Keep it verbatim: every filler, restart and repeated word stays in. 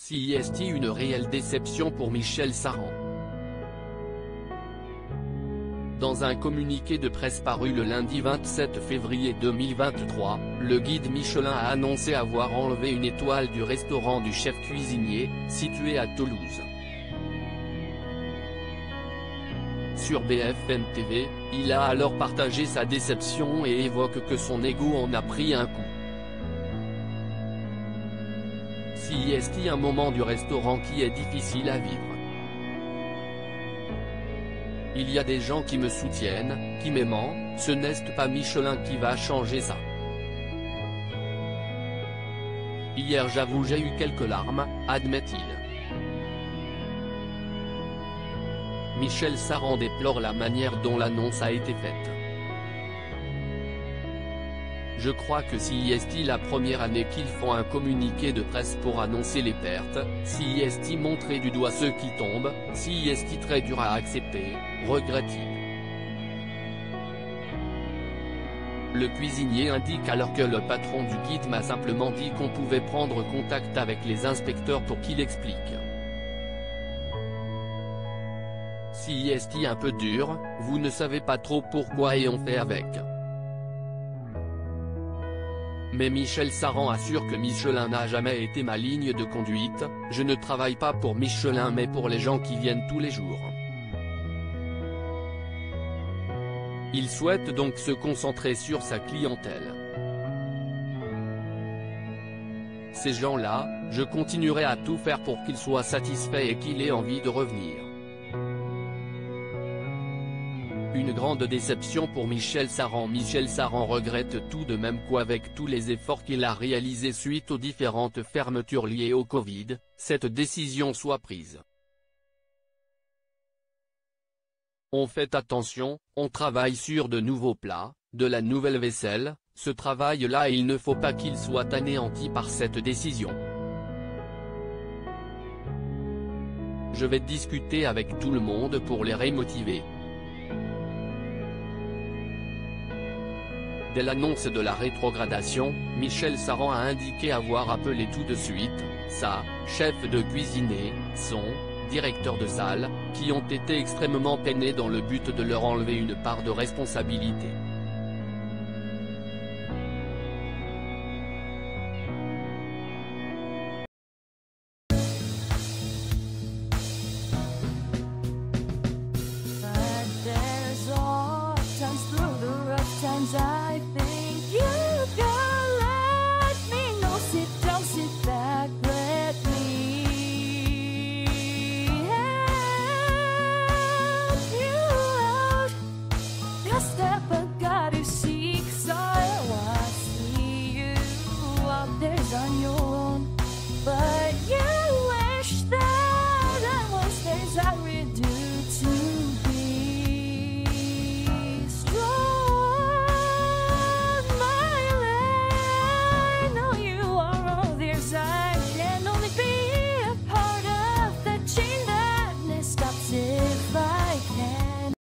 C I S T une réelle déception pour Michel Saran. Dans un communiqué de presse paru le lundi vingt-sept février deux mille vingt-trois, le guide Michelin a annoncé avoir enlevé une étoile du restaurant du chef cuisinier, situé à Toulouse. Sur B F M T V, il a alors partagé sa déception et évoque que son ego en a pris un coup. C I S T un moment du restaurant qui est difficile à vivre. Il y a des gens qui me soutiennent, qui m'aiment, ce n'est pas Michelin qui va changer ça. Hier j'avoue j'ai eu quelques larmes, admet-il. Michel Saran déplore la manière dont l'annonce a été faite. Je crois que C I S T la première année qu'ils font un communiqué de presse pour annoncer les pertes, C I S T montrer du doigt ceux qui tombent, C I S T très dur à accepter, regrette-t-il. Le cuisinier indique alors que le patron du guide m'a simplement dit qu'on pouvait prendre contact avec les inspecteurs pour qu'il explique. C I S T un peu dur, vous ne savez pas trop pourquoi et on fait avec. Mais Michel Saran assure que Michelin n'a jamais été ma ligne de conduite, je ne travaille pas pour Michelin mais pour les gens qui viennent tous les jours. Il souhaite donc se concentrer sur sa clientèle. Ces gens-là, je continuerai à tout faire pour qu'ils soient satisfaits et qu'ils aient envie de revenir. Une grande déception pour Michel Saran. Michel Saran regrette tout de même qu'avec tous les efforts qu'il a réalisés suite aux différentes fermetures liées au Covid, cette décision soit prise. On fait attention, on travaille sur de nouveaux plats, de la nouvelle vaisselle, ce travail-là il ne faut pas qu'il soit anéanti par cette décision. Je vais discuter avec tout le monde pour les remotiver. Dès l'annonce de la rétrogradation, Michel Saran a indiqué avoir appelé tout de suite, sa chef de cuisinier, son directeur de salle, qui ont été extrêmement peinés dans le but de leur enlever une part de responsabilité. But there's all times through the rough times I